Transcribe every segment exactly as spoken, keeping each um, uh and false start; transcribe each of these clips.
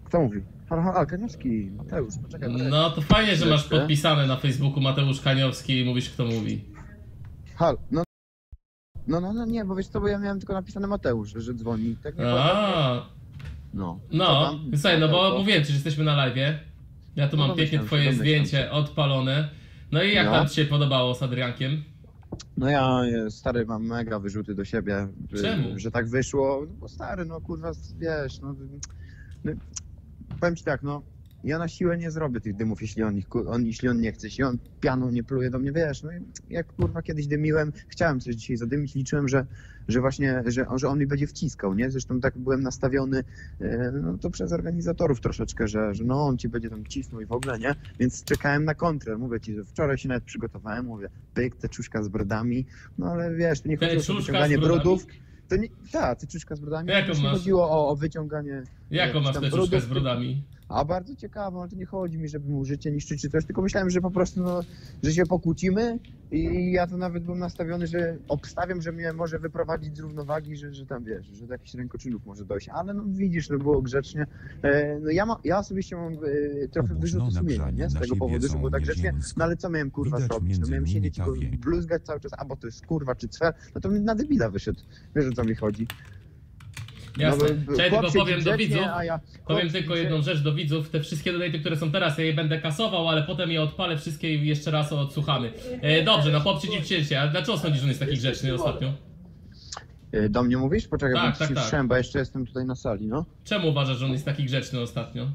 Kto mówi? Halo, halo, Kaniowski, Mateusz, poczekaj. poczekaj. No to fajnie, że masz Chwileczkę. podpisane na Facebooku Mateusz Kaniowski i mówisz, kto mówi. Halo, no. No, no, no nie, bo wiesz co, bo ja miałem tylko napisane Mateusz, że dzwoni. Tak nie A, No. Co no, tam? słuchaj, no bo Mateusz? mówiłem ci, że jesteśmy na live'ie. Ja tu No mam domyślam pięknie się, twoje domyślam zdjęcie się. odpalone. No i jak No. tam ci się podobało z Adriankiem? No ja e, stary mam mega wyrzuty do siebie. że- Czemu? Że tak wyszło. No bo stary, no kurwa, wiesz, no, no powiem ci tak, no. Ja na siłę nie zrobię tych dymów, jeśli on, ich, ku- on, jeśli on nie chce, jeśli on pianą nie pluje do mnie, wiesz, no i jak kurwa kiedyś dymiłem, chciałem coś dzisiaj zadymić, liczyłem, że, że właśnie, że, że on mi będzie wciskał, nie? Zresztą tak byłem nastawiony, e, no to przez organizatorów troszeczkę, że, że no on ci będzie tam cisnął i w ogóle, nie? Więc czekałem na kontrę, mówię ci, że wczoraj się nawet przygotowałem, mówię, pyk, teczuszka z brodami, no ale wiesz, to nie chodziło o Teczuszka wyciąganie z brodami? brudów. To nie, tak, teczuszka z brodami, Jaką to już nie masz? chodziło o, o wyciąganie Jaką jakichś masz tam tę czaszkę brudów, z brodami? a bardzo ciekawe, ale to nie chodzi mi, żeby mu życie niszczyć czy coś, tylko myślałem, że po prostu, no, że się pokłócimy i ja to nawet byłem nastawiony, że obstawiam, że mnie może wyprowadzić z równowagi, że, że tam wiesz, że do jakichś rękoczynów może dojść, ale no widzisz, no było grzecznie. E, no ja, ma, ja osobiście mam e, trochę wyrzuty sumienia, nie? Z tego powodu, że było tak grzecznie, no ale co miałem kurwa Widać zrobić? No między miałem nimi siedzieć i go tawię. bluzgać cały czas, a bo to jest kurwa czy cwer, no to mi na debila wyszedł. Wiesz, o co mi chodzi? Jasne. No, bo- Cześć, chłop tylko siedzi powiem do grzecznie, widzów, a ja- powiem chłop tylko siedzi jedną rzecz do widzów. Te wszystkie donaty, które są teraz, ja je będę kasował, ale potem je odpalę wszystkie i jeszcze raz odsłuchamy. E, dobrze, no poprzeciwcie, a dlaczego sądzisz, że on jest taki grzeczny ostatnio? E, Do mnie mówisz? Poczekaj, Tak, bo tak, ci tak. słyszałem, bo jeszcze jestem tutaj na sali, no. Czemu uważasz, że on jest taki grzeczny ostatnio?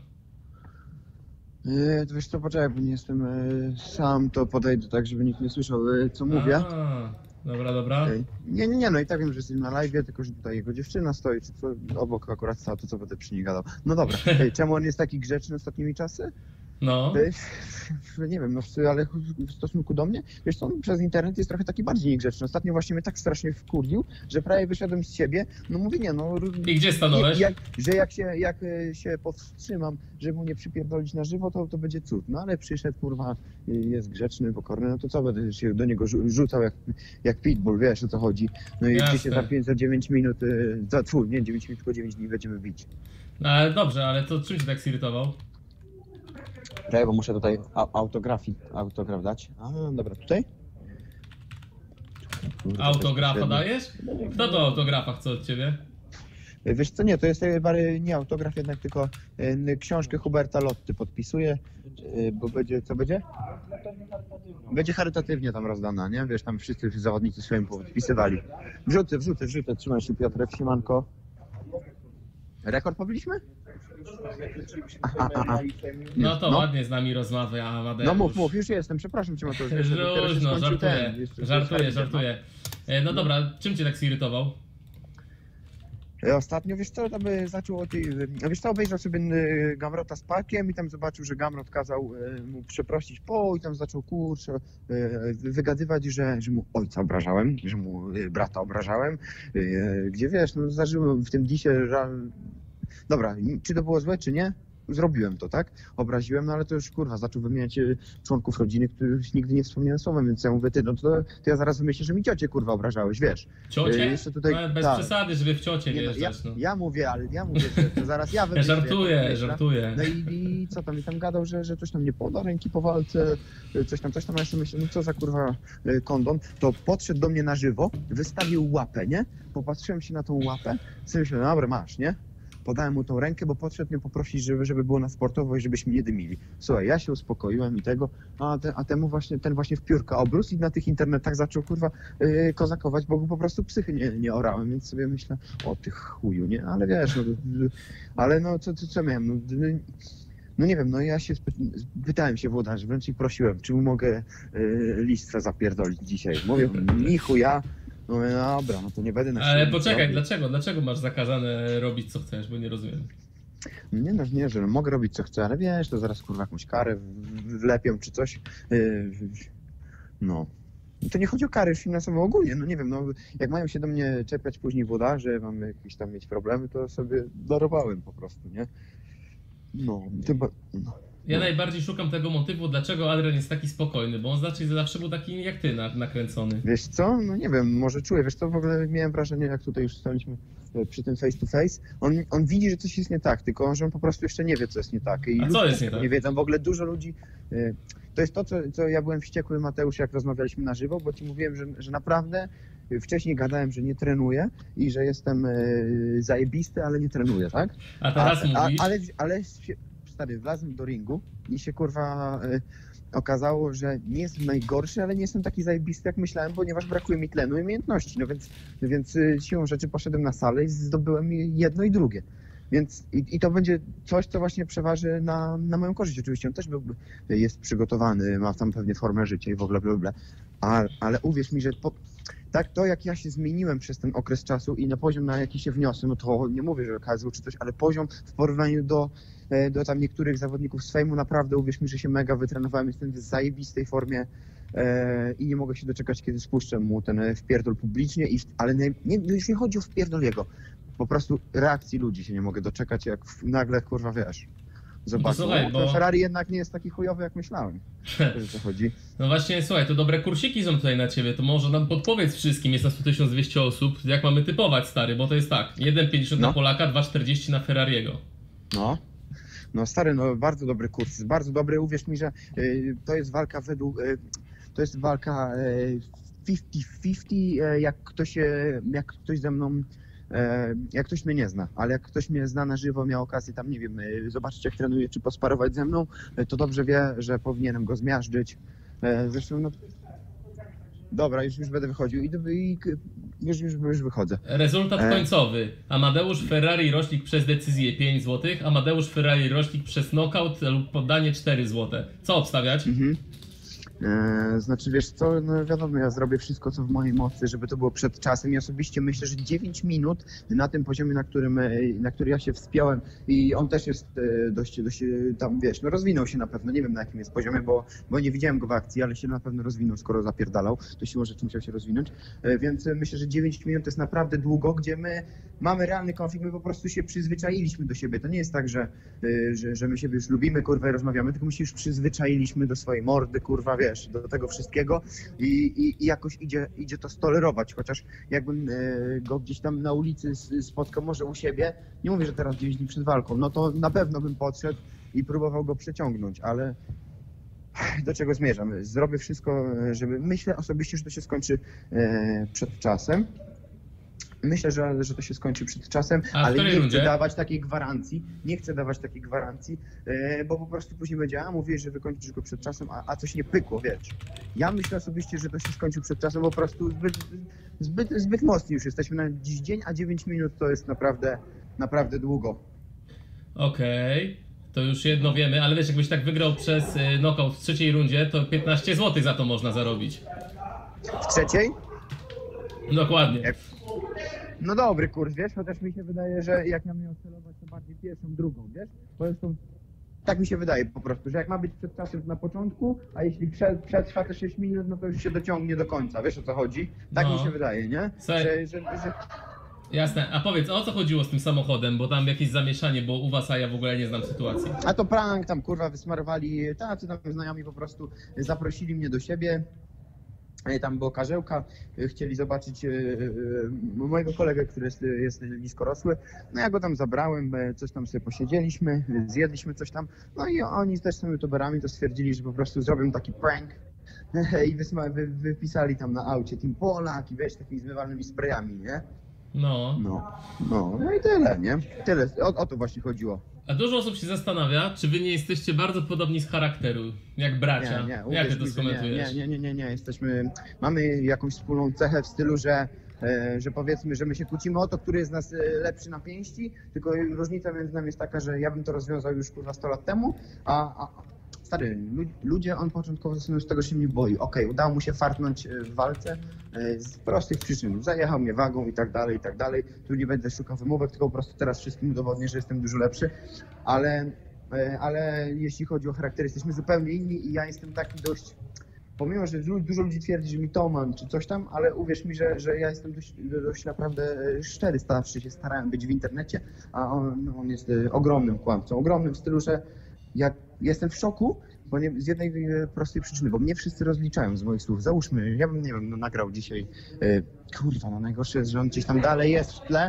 E, to wiesz co, poczekaj, bo nie jestem e, sam, to podejdę tak, żeby nikt nie słyszał, e, co mówię. A, dobra, dobra. E, nie, nie, nie, no i tak wiem, że jesteśmy na live, tylko że tutaj jego dziewczyna stoi, czy co, obok akurat stała, to co będę przy niej gadał. No dobra, e, czemu on jest taki grzeczny ostatnimi czasy? No. E, nie wiem, no w- ale w stosunku do mnie, wiesz co, on przez internet jest trochę taki bardziej niegrzeczny. Ostatnio właśnie mnie tak strasznie wkurwił, że prawie wyszedłem z siebie, no mówię, nie, no... I gdzie stanąłeś? Jak, że jak się, jak e, się powstrzymam, żeby mu nie przypierdolić na żywo, to, to będzie cud. No ale przyszedł, kurwa, y, jest grzeczny, pokorny, no to co, będę się do niego rzu- rzucał jak, jak pitbull, wiesz o co chodzi. No i Jasne. gdzie się za pięć, za dziewięć minut, y, za twój, nie dziewięć minut, tylko dziewięć dni będziemy bić. No, ale dobrze, ale to czym się tak zirytował? Czekaj, bo muszę tutaj a, autografi, autograf dać. A, dobra, tutaj? Kurde, Autografa to jest dajesz? Kto to autografa chce od ciebie? Wiesz co, nie, to jest e, bary- nie autograf jednak, tylko e, książkę Huberta Lotty podpisuję, e, bo będzie, co będzie? Będzie charytatywnie tam rozdana, nie? Wiesz, tam wszyscy zawodnicy swoim podpisywali. Wrzucę, wrzucę, wrzucę, trzymaj się Piotrek, siemanko. Rekord pobiliśmy? A, a, a, a. No to no. ładnie z nami rozmawia Amadeusz. No mów, mów, już jestem, przepraszam cię Mateusz. jeszcze dopiero się Luźno, skończył żartuję, ten, jeszcze- żartuję, jeszcze- żartuję. E, No dobra, czym cię tak zirytował? E, Ostatnio, wiesz co, tam e, zaczął o tej, e, wiesz co, obejrzał sobie e, Gamrota z Parkiem i tam zobaczył, że Gamrot kazał e, mu przeprosić po i tam zaczął, kurczę, e, wygadywać, że, że mu ojca obrażałem, że mu e, brata obrażałem, e, gdzie wiesz, no zdarzyło w tym disie, że... Dobra, czy to było złe, czy nie? Zrobiłem to, tak? Obraziłem, no ale to już kurwa, zaczął wymieniać e, członków rodziny, których nigdy nie wspomniałem słowem, więc ja mówię, ty, no to, to ja zaraz wymyślę, że mi ciocie kurwa obrażałeś, wiesz. Ciocie? E, jeszcze tutaj- No, bez tak. przesady, żeby w ciocie Nie, no, ja, wjeżdżać, no. ja mówię, ale ja mówię, że to zaraz ja Ja wymyślę. żartuję, jak to żartuję. No i, i co tam, i tam gadał, że, że coś tam nie poda ręki po walce, coś tam, coś tam, a ja sobie myślę, no co za kurwa y, kondon, to podszedł do mnie na żywo, wystawił łapę, nie? Popatrzyłem się na tą łapę, sobie myślę, no dobra, masz, nie? Podałem mu tą rękę, bo podszedł mnie poprosić, żeby, żeby było na sportowo i żebyśmy nie dymili. Słuchaj, ja się uspokoiłem i tego, a, te, a temu właśnie, ten właśnie w piórka obrósł i na tych internetach zaczął kurwa yy, kozakować, bo go po prostu psychy nie, nie orałem, więc sobie myślę, o ty chuju, nie? Ale wiesz, no, ale no co, co, co miałem, no, no, no nie wiem, no ja się spy- pytałem się włodarzy, wręcz ich prosiłem, czy mu mogę yy, listwę zapierdolić dzisiaj. Mówię, ni chuja. No mówię, no dobra, no to nie będę na Ale siłę poczekaj, robił. dlaczego? Dlaczego masz zakazane robić co chcesz, bo nie rozumiem. Nie no, nie, że mogę robić co chcę, ale wiesz, to zaraz kurwa jakąś karę w- wlepią czy coś. Yy, no. To nie chodzi o kary finansowe ogólnie, no nie wiem, no jak mają się do mnie czepiać później włodarze, mam jakieś tam mieć problemy, to sobie darowałem po prostu, nie? No, chyba... No. Ja najbardziej szukam tego motywu, dlaczego Adrian jest taki spokojny, bo on znaczy zawsze był taki jak ty, na- nakręcony. Wiesz co? No nie wiem, może czuję, wiesz co, w ogóle miałem wrażenie, jak tutaj już staliśmy e, przy tym face to face, on, on widzi, że coś jest nie tak, tylko że on po prostu jeszcze nie wie, co jest nie tak. I A ludzie co jest też nie tego tak? nie wiedzą, w ogóle dużo ludzi... e, To jest to, co, co ja byłem wściekły, Mateusz, jak rozmawialiśmy na żywo, bo ci mówiłem, że, że naprawdę wcześniej gadałem, że nie trenuję i że jestem e, zajebisty, ale nie trenuję, tak? A teraz a, mówisz... ale, ale się, stary, wlazłem do ringu i się kurwa e, okazało, że nie jestem najgorszy, ale nie jestem taki zajebisty, jak myślałem, ponieważ brakuje mi tlenu i umiejętności. No więc, więc e, siłą rzeczy poszedłem na salę i zdobyłem jedno i drugie. Więc i, i to będzie coś, co właśnie przeważy na, na moją korzyść. Oczywiście on też byłby, jest przygotowany, ma tam pewnie formę życia i w ogóle, bla, bla. Ale, ale uwierz mi, że po, tak to, jak ja się zmieniłem przez ten okres czasu i na poziom, na jaki się wniosłem, no to nie mówię, że K S W czy coś, ale poziom w porównaniu do, do tam niektórych zawodników z fejmu, naprawdę uwierz mi, że się mega wytrenowałem, jestem w zajebistej formie e, i nie mogę się doczekać, kiedy spuszczę mu ten wpierdol publicznie, i, ale nie, nie, już nie chodzi o wpierdol jego. Po prostu reakcji ludzi się nie mogę doczekać, jak nagle, kurwa, wiesz, zobaczę, No słuchaj, no, bo- Ferrari jednak nie jest taki chujowy, jak myślałem. Wiesz, o co chodzi. No właśnie, słuchaj, to dobre kursiki są tutaj na ciebie, to może nam podpowiedz wszystkim, jest nas tu tysiąc dwieście osób, jak mamy typować, stary, bo to jest tak, jeden pięćdziesiąt No. na Polaka, dwa czterdzieści na Ferrariego. No. No stary, no bardzo dobry kurs, jest bardzo dobry, uwierz mi, że y, to jest walka według, y, to jest walka y, pięćdziesiąt pięćdziesiąt, y, jak ktoś, y, jak ktoś ze mną, y, jak ktoś mnie nie zna, ale jak ktoś mnie zna na żywo, miał okazję tam, nie wiem, y, zobaczyć jak trenuje, czy posparować ze mną, y, to dobrze wie, że powinienem go zmiażdżyć. Y, zresztą, no, dobra, już, już będę wychodził i, i już, już, już wychodzę. Rezultat E. końcowy. Amadeusz Ferrari Roślik przez decyzję pięć złotych, Amadeusz Ferrari Roślik przez knockout lub poddanie cztery złote. Co obstawiać? Mhm. E, znaczy wiesz co, no wiadomo, ja zrobię wszystko co w mojej mocy, żeby to było przed czasem i osobiście myślę, że dziewięć minut na tym poziomie, na którym, e, na który ja się wspiąłem i on też jest e, dość, dość e, tam wiesz, no rozwinął się na pewno, nie wiem na jakim jest poziomie, bo, bo nie widziałem go w akcji, ale się na pewno rozwinął, skoro zapierdalał, to siłą rzeczy musiał się rozwinąć, e, więc myślę, że dziewięć minut to jest naprawdę długo, gdzie my mamy realny konflikt, my po prostu się przyzwyczailiśmy do siebie, to nie jest tak, że, e, że, że my siebie już lubimy, kurwa, i rozmawiamy, tylko my się już przyzwyczailiśmy do swojej mordy, kurwa, wiesz, do tego wszystkiego i, i, i jakoś idzie, idzie to stolerować, chociaż jakbym e, go gdzieś tam na ulicy s- spotkał, może u siebie, nie mówię, że teraz dziewięć dni przed walką, no to na pewno bym podszedł i próbował go przeciągnąć, ale do czego zmierzam? Zrobię wszystko, żeby, myślę osobiście, że to się skończy e, przed czasem. Myślę, że, że to się skończy przed czasem, A w ale której nie rundzie? chcę dawać takiej gwarancji, nie chcę dawać takiej gwarancji, e, bo po prostu później będzie, a mówię, że wykończysz go przed czasem, a, a coś nie pykło, wiesz. Ja myślę osobiście, że to się skończy przed czasem, po prostu zbyt, zbyt, zbyt mocni już jesteśmy na dziś dzień, a dziewięć minut to jest naprawdę, naprawdę długo. Okej, to już jedno wiemy, ale wiesz, jakbyś tak wygrał przez y, knockout w trzeciej rundzie, to piętnaście złotych za to można zarobić. W trzeciej? Dokładnie. Jak- No dobry kurs, wiesz, chociaż mi się wydaje, że jak ja miał celować, to bardziej pierwszą, drugą, wiesz? Po prostu tak mi się wydaje po prostu, że jak ma być przed czasem na początku, a jeśli prze, przetrwa te sześć minut, no to już się dociągnie do końca, wiesz o co chodzi? Tak No. mi się wydaje, nie? Słuchaj. Że, że, że... Jasne, a powiedz, o co chodziło z tym samochodem, bo tam jakieś zamieszanie było u was, a ja w ogóle nie znam sytuacji. A to prank, tam kurwa wysmarowali, tacy tam znajomi po prostu zaprosili mnie do siebie. E, Tam było karzełka, e, chcieli zobaczyć e, e, mojego kolegę, który jest, jest niskorosły. No ja go tam zabrałem, e, coś tam sobie posiedzieliśmy, e, zjedliśmy coś tam. No i oni też są youtuberami, to stwierdzili, że po prostu zrobią taki prank. I wysma- wy, wypisali tam na aucie Team Polak i wiesz, takimi zmywalnymi sprayami, nie? No. No, no, no i tyle, nie? Tyle, o, o to właśnie chodziło. A dużo osób się zastanawia, czy wy nie jesteście bardzo podobni z charakteru, jak bracia. Nie, nie, Jak uwierz ty to mi, że skomentujesz? nie, nie, nie, nie, nie, jesteśmy, mamy jakąś wspólną cechę w stylu, że, e, że powiedzmy, że my się kłócimy o to, który jest z nas e, lepszy na pięści, tylko różnica między nami jest taka, że ja bym to rozwiązał już kurwa sto lat temu, a, a stary, lu- ludzie, on początkowo z tego się nie boi. Okej, udało mu się fartnąć e, w walce e, z prostych przyczyn, zajechał mnie wagą i tak dalej, i tak dalej, tu nie będę szukał wymówek, tylko po prostu teraz wszystkim udowodnię, że jestem dużo lepszy, ale E, ale jeśli chodzi o charakter, jesteśmy zupełnie inni i ja jestem taki dość, pomimo, że lu- dużo ludzi twierdzi, że mitoman czy coś tam, ale uwierz mi, że, że ja jestem dość, dość naprawdę e, szczery, zawsze się starałem być w internecie, a on, no, on jest e, ogromnym kłamcą, ogromnym w stylu, że jak jestem w szoku, bo nie, z jednej e, prostej przyczyny, bo mnie wszyscy rozliczają z moich słów. Załóżmy, ja bym, nie wiem, no, nagrał dzisiaj, e, kurwa, no najgorsze jest, że on gdzieś tam dalej jest w tle,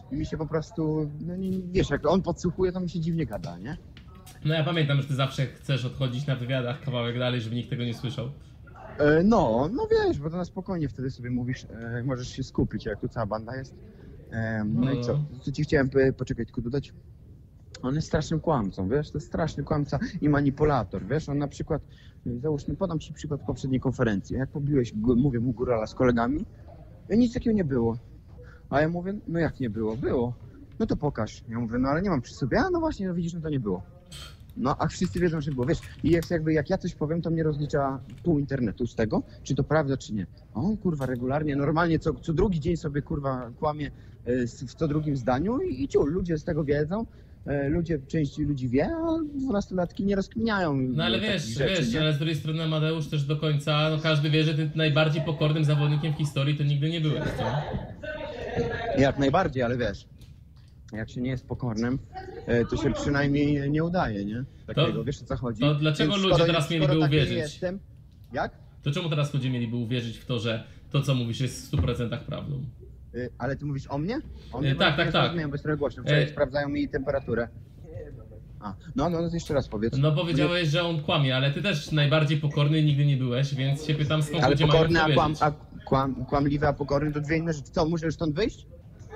mi się po prostu, no nie, wiesz, jak on podsłuchuje, to mi się dziwnie gada, nie? No ja pamiętam, że ty zawsze chcesz odchodzić na wywiadach kawałek dalej, żeby nikt tego nie słyszał. E, no, no wiesz, bo to na spokojnie wtedy sobie mówisz, e, możesz się skupić, jak tu cała banda jest. E, no i co? Co ci chciałem e, poczekać, tylko dodać? On jest strasznym kłamcą, wiesz, to jest straszny kłamca i manipulator, wiesz, on na przykład, e, załóżmy, podam ci przykład poprzedniej konferencji, jak pobiłeś, g- mówię mu górala z kolegami, i nic takiego nie było. A ja mówię, no jak nie było? Było. No to pokaż. Ja mówię, no ale nie mam przy sobie. A no właśnie, no widzisz, no to nie było. No a wszyscy wiedzą, że było, wiesz, i jest jakby, jak ja coś powiem, to mnie rozlicza pół internetu z tego, czy to prawda, czy nie. A on, kurwa, regularnie, normalnie co, co drugi dzień sobie, kurwa, kłamie e, w co drugim zdaniu i, i ciul, ludzie z tego wiedzą, e, ludzie, część ludzi wie, a dwunastolatki nie rozkminiają. No ale takich wiesz, rzeczy, wiesz, nie? ale z drugiej strony Amadeusz też do końca, no każdy wie, że ty najbardziej pokornym zawodnikiem w historii to nigdy nie byłeś, co? Jak najbardziej, ale wiesz, jak się nie jest pokornym, e, to się przynajmniej nie udaje, nie? Takiego, To- wiesz o co chodzi? to dlaczego Więc ludzie skoro- teraz skoro mieliby taki nie uwierzyć? Jestem, jak? To czemu teraz ludzie mieliby uwierzyć w to, że to co mówisz jest w stu procentach prawdą? Y, Ale ty mówisz o mnie? O Y, mnie tak, tak, tak. Rozumiem, bo jest trochę głośno. Wczoraj Y- sprawdzają mi temperaturę. A, no, no, jeszcze raz powiedz. No powiedziałeś, że on kłamie, ale ty też najbardziej pokorny nigdy nie byłeś, więc się pytam skąd Ale ludzie pokorny, mają a, w to kłam, wierzyć. a kłam, kłamliwy, a pokorny to dwie inne rzeczy. Co, muszę już stąd wyjść?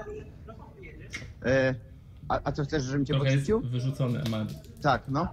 Y, a, a co chcesz, żebym cię Trochę jest podrzucił? wyrzucony Amadi. Tak, no.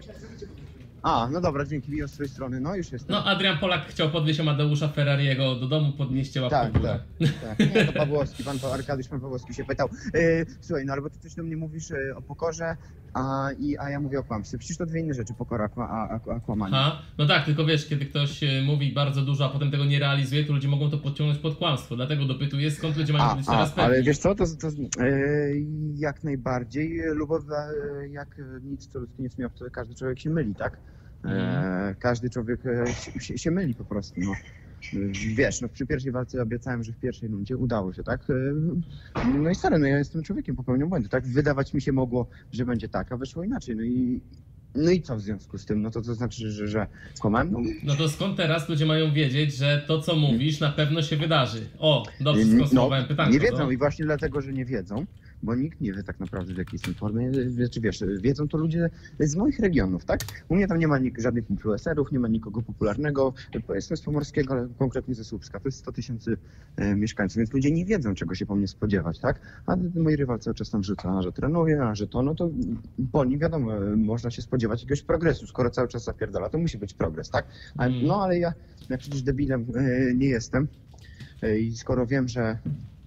A, no dobra, dzięki, Miło z twojej strony. No, już jestem. No Adrian Polak chciał podwieźć Amadeusza Ferrariego do domu, podnieście łapkę Tak, w górę. tak, tak. Nie, to Pawłowski, pan Pa- Arkadiusz, pan Pawłowski się pytał. E, słuchaj, no ale bo ty coś do mnie mówisz e, o pokorze, a, i, a ja mówię o kłamstwie. Przecież to dwie inne rzeczy, pokora a, a, a, a kłamanie. Aha, no tak, tylko wiesz, kiedy ktoś e, mówi bardzo dużo, a potem tego nie realizuje, to ludzie mogą to podciągnąć pod kłamstwo. Dlatego dopytuję, skąd ludzie mają A, być a, teraz ale pewni. wiesz co, to, to e, jak najbardziej, Lubow, e, jak nic, co ludzkie nie miał, to każdy człowiek się myli, tak? E, Mhm. Każdy człowiek e, się, się, się myli po prostu, no. Wiesz, no przy pierwszej walce obiecałem, że w pierwszej rundzie udało się, tak? E, No i stary, no ja jestem człowiekiem, popełniam błędy, tak? Wydawać mi się mogło, że będzie tak, a wyszło inaczej, no i no i co w związku z tym? No to to znaczy, że, że kłamałem? No, No to skąd teraz ludzie mają wiedzieć, że to co mówisz na pewno się wydarzy? O, dobrze no, skonstruowałem pytanie. nie wiedzą i właśnie dlatego, że nie wiedzą, bo nikt nie wie tak naprawdę w jakiej jestem formie, czy wiesz, wiedzą to ludzie z moich regionów, tak? U mnie tam nie ma nik- żadnych influencerów, nie ma nikogo popularnego, bo jestem z Pomorskiego, ale konkretnie ze Słupska, to jest sto tysięcy e, mieszkańców, więc ludzie nie wiedzą, czego się po mnie spodziewać, tak? A mój rywal cały czas tam rzuca, że trenuje, a że to, no to po nim wiadomo, e, można się spodziewać jakiegoś progresu, skoro cały czas zapierdala, to musi być progres, tak? A, Mm. no ale ja, ja przecież debilem e, nie jestem e, i skoro wiem, że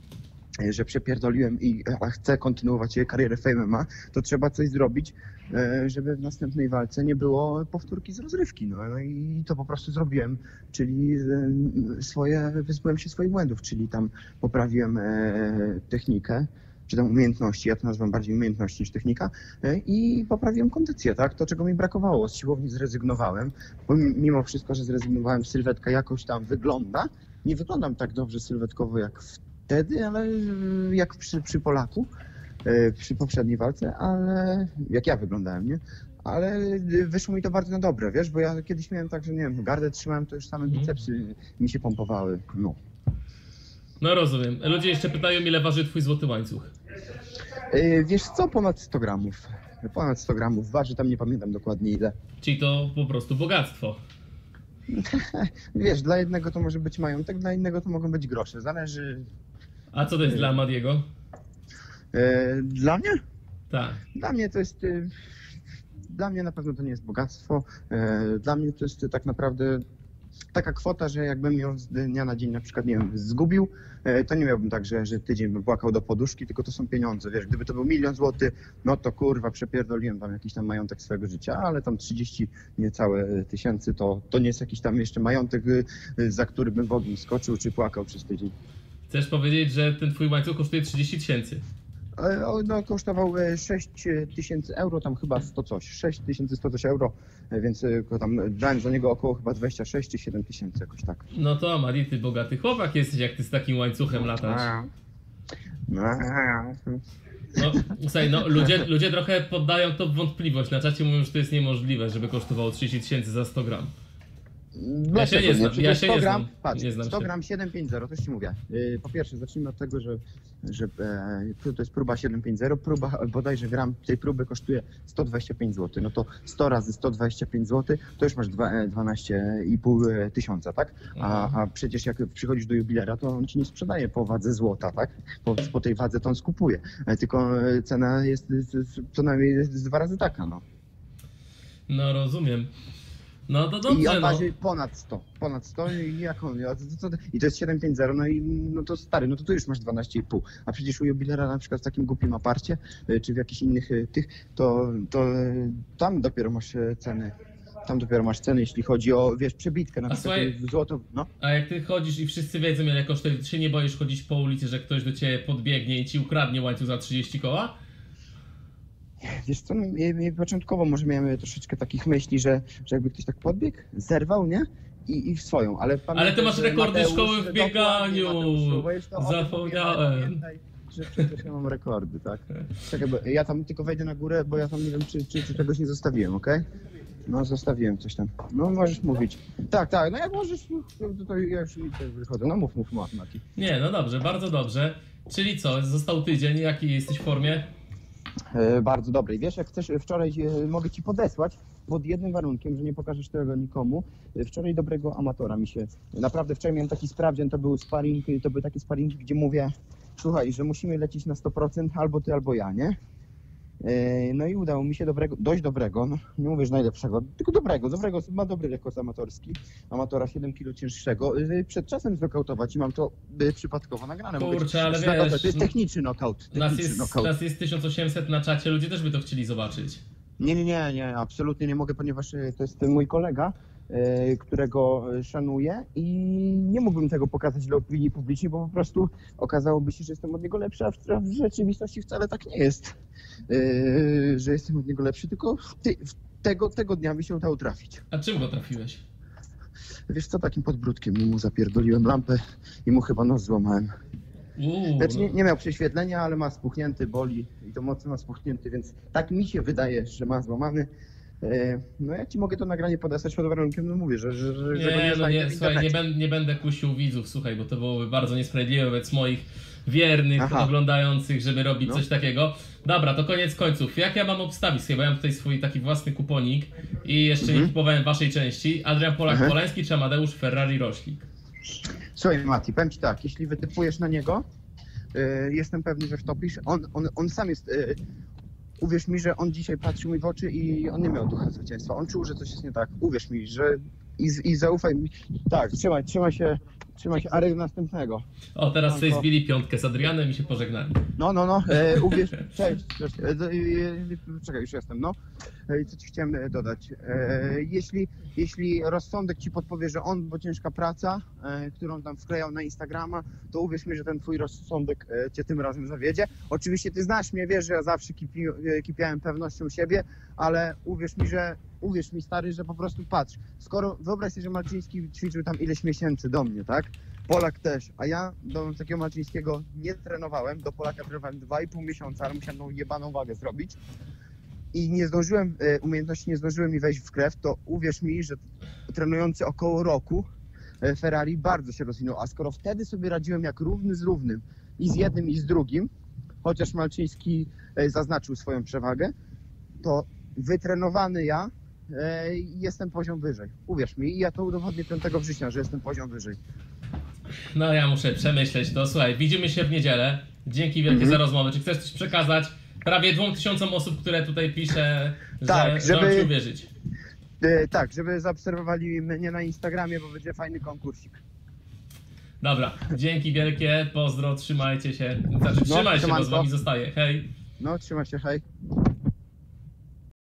że przepierdoliłem i a chcę kontynuować karierę w M M A, to trzeba coś zrobić, e, żeby w następnej walce nie było powtórki z rozrywki. No, no i to po prostu zrobiłem, czyli e, swoje, wyzbyłem się swoich błędów, czyli tam poprawiłem e, technikę, czy tam umiejętności, ja to nazywam bardziej umiejętności niż technika, e, i poprawiłem kondycję, tak? To, czego mi brakowało. Z siłowni zrezygnowałem, bo mimo wszystko, że zrezygnowałem, sylwetka jakoś tam wygląda. Nie wyglądam tak dobrze sylwetkowo jak wtedy, ale jak przy, przy Polaku, e, przy poprzedniej walce, ale jak ja wyglądałem, nie? Ale wyszło mi to bardzo na dobre, wiesz, bo ja kiedyś miałem tak, że nie wiem, gardę trzymałem, to już same bicepsy mi się pompowały, no. No rozumiem. Ludzie jeszcze pytają, ile waży twój złoty łańcuch. E, Wiesz co, ponad sto gramów. Ponad sto gramów waży, tam nie pamiętam dokładnie ile. Czyli to po prostu bogactwo. Wiesz, dla jednego to może być majątek, dla innego to mogą być grosze, zależy. A co to jest dla Amadiego? E, Dla mnie? Tak. Dla mnie to jest. e, Dla mnie na pewno to nie jest bogactwo. E, Dla mnie to jest tak naprawdę taka kwota, że jakbym ją z dnia na dzień na przykład, nie wiem, zgubił, e, to nie miałbym tak, że, że tydzień bym płakał do poduszki, tylko to są pieniądze, wiesz, gdyby to był milion złotych, no to kurwa, przepierdoliłem tam jakiś tam majątek swojego życia, ale tam trzydzieści niecałe tysięcy, to, to nie jest jakiś tam jeszcze majątek, e, za który bym w ogień skoczył czy płakał przez tydzień. Chcesz powiedzieć, że ten twój łańcuch kosztuje trzydzieści tysięcy? E, o, No, kosztował e, sześć tysięcy euro, tam chyba sto coś, sześć tysięcy sto coś euro, e, więc e, go tam dałem za niego około chyba dwadzieścia sześć czy siedem tysięcy, jakoś tak. No to Amadi, ty bogaty chłopak jesteś, jak ty z takim łańcuchem latasz. No. No, słuchaj, no ludzie, ludzie trochę poddają to w wątpliwość. Na czacie mówią, że to jest niemożliwe, żeby kosztowało trzydzieści tysięcy za sto gram. Ja się nie znam, ja się sto nie gram, znam. patrz, Nie znam sto się. gram siedem pięć zero, to ci mówię. Yy, po pierwsze, zacznijmy od tego, że, że e, to jest próba siedem pięć zero, próba bodajże gram tej próby kosztuje sto dwadzieścia pięć złotych. No to sto razy sto dwadzieścia pięć złotych, to już masz dwa- dwanaście i pół tysiąca, tak? A, a przecież jak przychodzisz do jubilera, to on ci nie sprzedaje po wadze złota, tak? Po, po tej wadze to on skupuje. E, tylko cena jest, jest, jest co najmniej jest dwa razy taka, no. No rozumiem. No to I dobrze, on no. waży ponad sto, ponad sto i jak on, ja- to, to, i to jest siedem pięć zero, no i no to stary, no to tu już masz dwanaście i pół, a przecież u jubilera na przykład w takim głupim aparcie, y, czy w jakichś innych y, tych, to, to y, tam dopiero masz y, ceny, tam dopiero masz ceny, jeśli chodzi o, wiesz, przebitkę, na A przykład słuchaj- y, złoto, no. A jak ty chodzisz i wszyscy wiedzą ile kosztuje, ty się nie boisz chodzić po ulicy, że ktoś do ciebie podbiegnie i ci ukradnie łańcuch za trzydzieści koła? Wiesz co, no, ja- ja początkowo może miałem troszeczkę takich myśli, że, że jakby ktoś tak podbiegł, zerwał, nie? I, i w swoją, ale pamiętaj, Ale ty masz że rekordy Mateusz, szkoły w że bieganiu. dokładnie, Mateusz, bo jeszcze o tym Zapomniałem. pamiętaj, że przecież ja mam rekordy, tak? Czekaj, bo ja tam tylko wejdę na górę, bo ja tam nie wiem, czy, czy, czy czegoś nie zostawiłem, okej? No, zostawiłem coś tam. No, możesz mówić. Tak, tak, no jak możesz, no, to, to ja już mi tutaj wychodzę. No mów, mów, mów, Mati. Nie, no dobrze, bardzo dobrze. Czyli co, został tydzień, jaki jesteś w formie? E, bardzo dobry. I wiesz, jak chcesz, wczoraj e, mogę ci podesłać pod jednym warunkiem, że nie pokażesz tego nikomu. E, wczoraj dobrego amatora mi się... Naprawdę wczoraj miałem taki sprawdzian, to był sparring, to był taki sparring, gdzie mówię, słuchaj, że musimy lecieć na sto procent albo ty, albo ja, nie? E, no i udało mi się dobrego, dość dobrego, no, nie mówię, że najlepszego, tylko dobrego, dobrego, ma dobry rekord amatorski, amatora siedem kilo cięższego, e, przed czasem znokautować i mam to e, przypadkowo nagrane. Mogę ci Kurczę, ale znokautować. wiesz, To jest techniczny knockout, Nas techniczny jest, knockout. nas jest tysiąc osiemset na czacie, ludzie też by to chcieli zobaczyć. Nie, nie, nie, nie, absolutnie nie mogę, ponieważ e, to jest mój kolega, e, którego e, szanuję i nie mógłbym tego pokazać dla opinii publicznej, bo po prostu okazałoby się, że jestem od niego lepszy, a w, a w rzeczywistości wcale tak nie jest, e, że jestem od niego lepszy, tylko ty, w tego, tego dnia mi się udało trafić. A czym go trafiłeś? Wiesz co, takim podbródkiem mu zapierdoliłem lampę i mu chyba nos złamałem. Uuu, Znaczy nie, no. nie miał prześwietlenia, ale ma spuchnięty, boli i to mocno ma spuchnięty, więc tak mi się wydaje, że ma złamany. E, No ja ci mogę to nagranie podesłać pod warunkiem, no mówię, że, że, że, że go Nie, no znajdę nie, w słuchaj, nie, internecie. będę, nie będę kusił widzów, słuchaj, bo to byłoby bardzo niesprawiedliwe wobec moich wiernych, Aha. oglądających, żeby robić No. coś takiego. Dobra, to koniec końców. Jak ja mam obstawić? Chyba ja mam tutaj swój taki własny kuponik i jeszcze Mhm. nie kupowałem waszej części. Adrian Mhm. Polak-Polański czy Amadeusz Ferrari-Roślik? Słuchaj Mati, powiem ci tak, jeśli wytypujesz na niego, e, jestem pewny, że wtopisz. On, on, on sam jest, e, uwierz mi, że on dzisiaj patrzył mi w oczy i on nie miał ducha zwycięstwa. On czuł, że coś jest nie tak. Uwierz mi, że i, z- i zaufaj mi. Tak, trzymaj, trzymaj się, trzymaj się, Arek następnego. O, teraz sobie Manko. zbili piątkę z Adrianem i się pożegnali. No, no, no, e, uwierz, cześć, cześć, e, d- e, czekaj, już jestem, no. E, co ci chciałem e, dodać? E, jeśli, jeśli rozsądek ci podpowie, że on, bo ciężka praca, e, którą tam wklejał na Instagrama, to uwierz mi, że ten twój rozsądek e, cię tym razem zawiedzie. Oczywiście ty znasz mnie, wiesz, że ja zawsze kipi, e, kipiałem pewnością siebie, ale uwierz mi, że uwierz mi, stary, że po prostu patrz, skoro wyobraź sobie, że Malczyński ćwiczył tam ileś miesięcy do mnie, tak? Polak też, a ja do takiego Malczyńskiego nie trenowałem, do Polaka trenowałem dwa i pół miesiąca, ale musiałem tą jebaną wagę zrobić i nie zdążyłem, e, umiejętności nie zdążyły mi wejść w krew, to uwierz mi, że trenujący około roku e, Ferrari bardzo się rozwinął, a skoro wtedy sobie radziłem jak równy z równym i z jednym i z drugim, chociaż Malczyński e, zaznaczył swoją przewagę, to wytrenowany ja e, jestem poziom wyżej. Uwierz mi, i ja to udowodnię piątego września, że jestem poziom wyżej. No ja muszę przemyśleć to. Słuchaj, widzimy się w niedzielę. Dzięki wielkie Mhm. za rozmowę. Czy chcesz coś przekazać prawie dwóm tysiącom osób, które tutaj pisze, że, Tak, że mam żeby- ci uwierzyć? E, tak, żeby zaobserwowali mnie na Instagramie, bo będzie fajny konkursik. Dobra, dzięki wielkie, pozdro, trzymajcie się. Znaczy trzymaj się, bo z siemanko. wami zostaję. Hej. No, trzymaj się, hej.